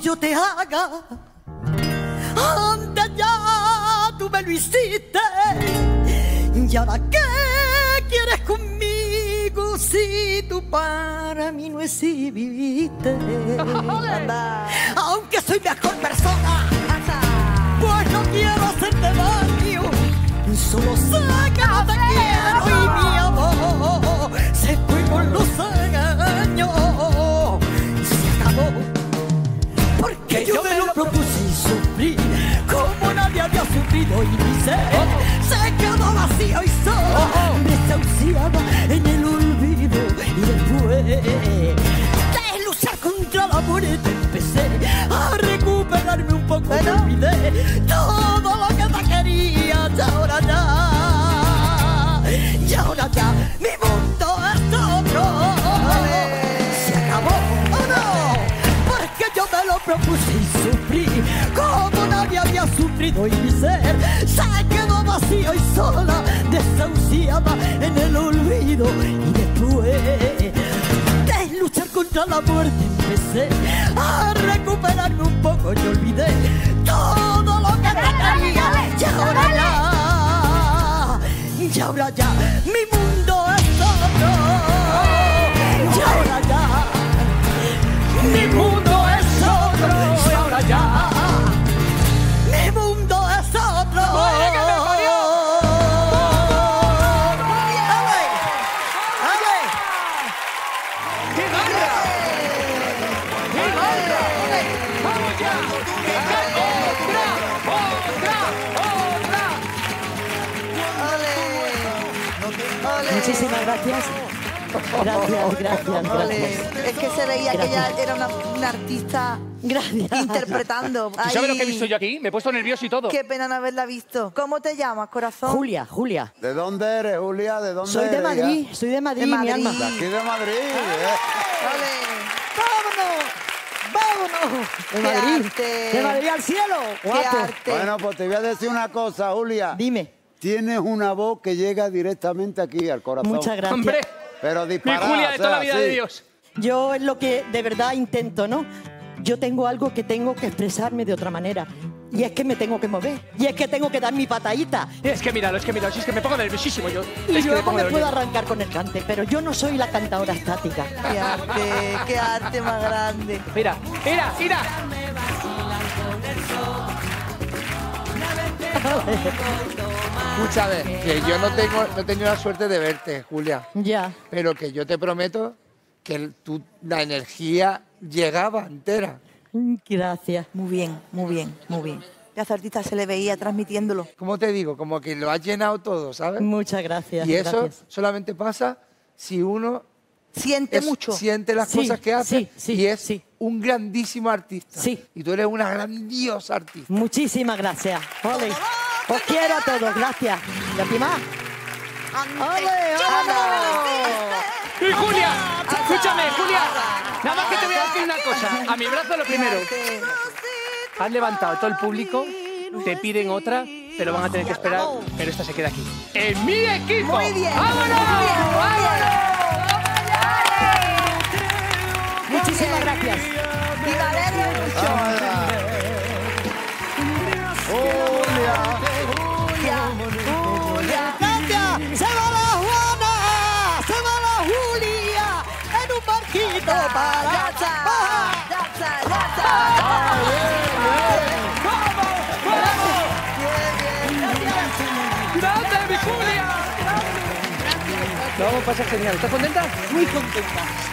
yo te haga. Antes ya tú me lo hiciste. ¿Y ahora qué quieres conmigo si tú para mí no exististe? Aunque soy mejor persona, pues no quiero hacerte daño. Solo sé que no te quiero y mi amor se fue con los años. Se acabó porque yo me lo propuse y sufrí como nadie había sufrido y mi ser se quedó vacío y solo desahuciada en el olvido. Y después de luchar contra la muerte empecé a recuperarme un poco. Me olvidé todo lo que te quería y ahora ya mi mundo es otro. Se acabó o no, porque yo me lo propuse y sufrí como nadie había sufrido y mi ser se quedó vacío y sola, desahuciada en el olvido. Y después de luchar contra la muerte empecé a recuperarme un poco y olvidé todo lo que te quería. Y ahora ya mi mundo es otro. Y ahora ya mi mundo es otro. Y ahora ya mi mundo es otro. Muchísimas gracias. Gracias. Es que se veía que ella era una artista interpretando. ¿Tú sabes lo que he visto yo aquí? Me he puesto nervioso y todo. Qué pena no haberla visto. ¿Cómo te llamas, corazón? Julia. ¿De dónde eres, Julia? ¿De dónde soy eres? De Madrid, soy de Madrid, mi alma. De aquí de Madrid. ¡Vámonos! De Madrid. De Madrid al cielo. Guapo. Bueno, pues te voy a decir una cosa, Julia. Dime. Tienes una voz que llega directamente aquí al corazón. Muchas gracias. ¡Hombre! Pero disparada, mi Julia de toda la vida de Dios. Yo es lo que de verdad intento, ¿no? Yo tengo algo que tengo que expresarme de otra manera. Y es que me tengo que mover. Y es que tengo que dar mi patadita. Es que míralo, si es que me pongo nerviosísimo yo. Y luego me puedo arrancar con el cante, pero yo no soy la cantadora estática. Qué arte más grande. Mira. Escúchame, que yo no he tenido la suerte de verte, Julia. Ya. Pero que yo te prometo que la energía llegaba entera. Gracias. Muy bien. Esa artista se le veía transmitiéndolo. ¿Cómo te digo? Como que lo has llenado todo, ¿sabes? Muchas gracias. Y eso solamente pasa si uno siente mucho. Siente las cosas que hace y es un grandísimo artista. Sí. Y tú eres una grandiosa artista. Muchísimas gracias. Ole. Os quiero a todos, gracias. ¿Y a ti más? ¡Ole, ¡Y Julia! Escúchame, Julia. Nada más que te voy a decir una cosa. A mi brazo lo primero. Has levantado todo el público, te piden otra, pero van a tener que esperar. Pero esta se queda aquí. ¡En mi equipo! Muy bien. ¡Vámonos! Muchísimas gracias. Y me alegro mucho. ¡Gracias! ¡Se va la Juana! ¡Se va la Julia! ¡En un barquito para... ¡Ya está! ¡Gracias, mi Julia! Lo vamos a pasar genial. ¿Estás contenta? Muy contenta.